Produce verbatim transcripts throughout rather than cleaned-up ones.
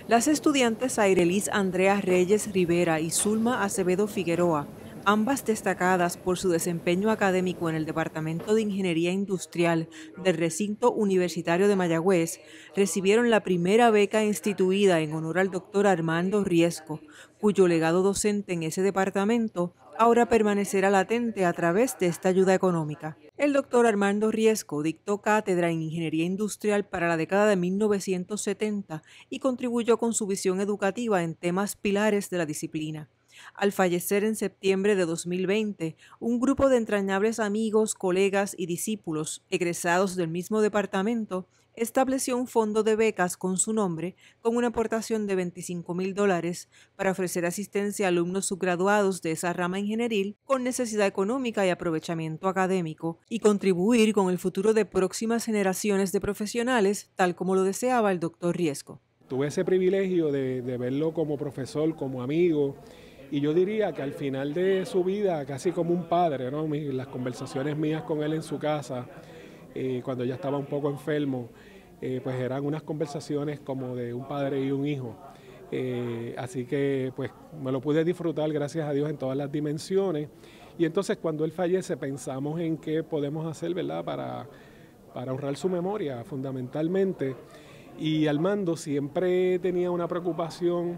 Las estudiantes Airelis Andrea Reyes Rivera y Zulma Acevedo Figueroa, ambas destacadas por su desempeño académico en el Departamento de Ingeniería Industrial del Recinto Universitario de Mayagüez, recibieron la primera beca instituida en honor al doctor Armando Riesco, cuyo legado docente en ese departamento ahora permanecerá latente a través de esta ayuda económica. El doctor Armando Riesco dictó cátedra en Ingeniería Industrial para la década de mil novecientos setenta y contribuyó con su visión educativa en temas pilares de la disciplina. Al fallecer en septiembre de dos mil veinte, un grupo de entrañables amigos, colegas y discípulos egresados del mismo departamento estableció un fondo de becas con su nombre con una aportación de veinticinco mil dólares para ofrecer asistencia a alumnos subgraduados de esa rama ingenieril con necesidad económica y aprovechamiento académico y contribuir con el futuro de próximas generaciones de profesionales, tal como lo deseaba el doctor Riesco. Tuve ese privilegio de, de verlo como profesor, como amigo. Y yo diría que al final de su vida, casi como un padre, ¿no? Las conversaciones mías con él en su casa, eh, cuando ya estaba un poco enfermo, eh, pues eran unas conversaciones como de un padre y un hijo. Eh, así que pues me lo pude disfrutar, gracias a Dios, en todas las dimensiones. Y entonces cuando él fallece pensamos en qué podemos hacer, ¿verdad?, para, para honrar su memoria, fundamentalmente. Y Armando siempre tenía una preocupación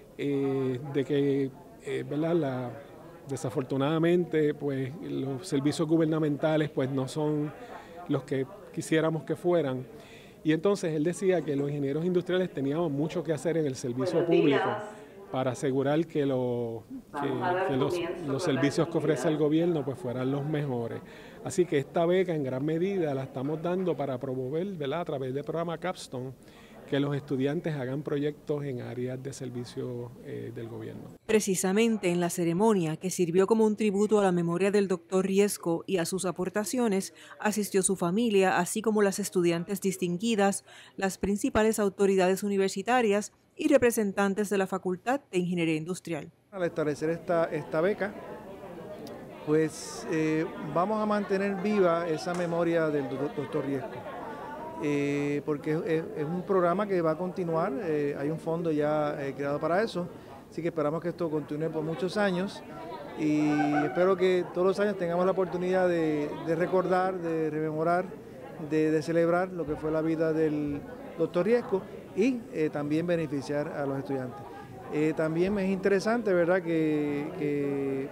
eh, de que Eh, ¿verdad? La, desafortunadamente, pues los servicios gubernamentales pues no son los que quisiéramos que fueran. Y entonces él decía que los ingenieros industriales teníamos mucho que hacer en el servicio público para asegurar que, lo, que, que los, los servicios que ofrece el gobierno pues fueran los mejores. Así que esta beca en gran medida la estamos dando para promover, ¿verdad?, a través del programa Capstone, que los estudiantes hagan proyectos en áreas de servicio eh, del gobierno. Precisamente en la ceremonia, que sirvió como un tributo a la memoria del doctor Riesco y a sus aportaciones, asistió su familia, así como las estudiantes distinguidas, las principales autoridades universitarias y representantes de la Facultad de Ingeniería Industrial. Al establecer esta, esta beca, pues eh, vamos a mantener viva esa memoria del doctor Riesco. Eh, porque es, es un programa que va a continuar, eh, hay un fondo ya eh, creado para eso, así que esperamos que esto continúe por muchos años y espero que todos los años tengamos la oportunidad de, de recordar, de rememorar, de, de celebrar lo que fue la vida del doctor Riesco y eh, también beneficiar a los estudiantes. Eh, también es interesante, ¿verdad?, que, que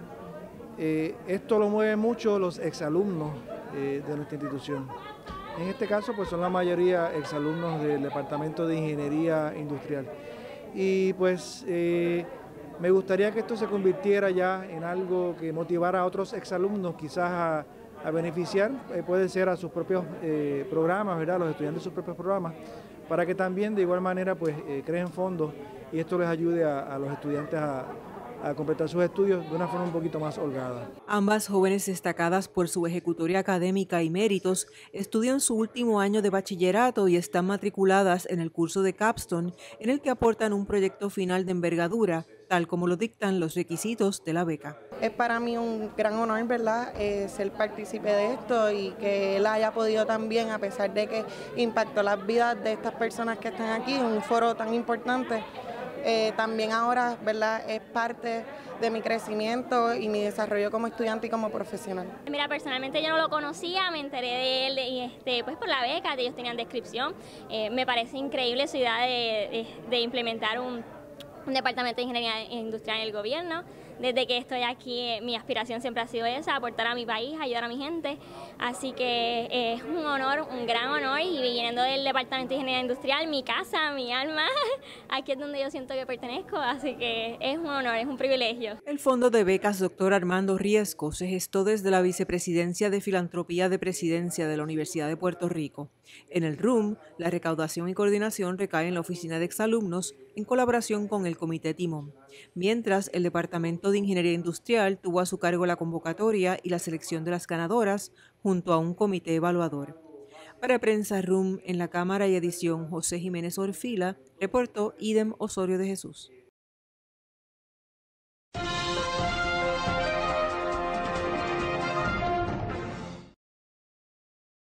eh, esto lo mueve mucho los exalumnos eh, de nuestra institución. En este caso, pues son la mayoría exalumnos del Departamento de Ingeniería Industrial. Y pues eh, me gustaría que esto se convirtiera ya en algo que motivara a otros exalumnos quizás a, a beneficiar, eh, puede ser a sus propios eh, programas, ¿verdad?, los estudiantes de sus propios programas, para que también de igual manera pues eh, creen fondos y esto les ayude a, a los estudiantes a a completar sus estudios de una forma un poquito más holgada. Ambas jóvenes destacadas por su ejecutoria académica y méritos estudian su último año de bachillerato y están matriculadas en el curso de Capstone, en el que aportan un proyecto final de envergadura, tal como lo dictan los requisitos de la beca. Es para mí un gran honor, ¿verdad?, eh, ser partícipe de esto y que él haya podido también, a pesar de que impactó las vidas de estas personas que están aquí, un foro tan importante. Eh, también ahora, ¿verdad?, es parte de mi crecimiento y mi desarrollo como estudiante y como profesional. Mira, personalmente yo no lo conocía, me enteré de él y este, pues por la beca, de ellos tenían descripción. Eh, me parece increíble su idea de, de, de implementar un, un departamento de ingeniería industrial en el gobierno. Desde que estoy aquí, mi aspiración siempre ha sido esa, aportar a mi país, ayudar a mi gente. Así que eh, es un honor, un gran honor, y viniendo del Departamento de Ingeniería Industrial, mi casa, mi alma, aquí es donde yo siento que pertenezco, así que es un honor, es un privilegio. El Fondo de Becas doctor Armando Riesco se gestó desde la Vicepresidencia de Filantropía de Presidencia de la Universidad de Puerto Rico. En el R U M, la recaudación y coordinación recae en la Oficina de Exalumnos en colaboración con el Comité Timón, mientras el Departamento de Ingeniería Industrial tuvo a su cargo la convocatoria y la selección de las ganadoras junto a un comité evaluador. Para Prensa R U M, en la cámara y edición José Jiménez Orfila, reportó Idem Osorio de Jesús.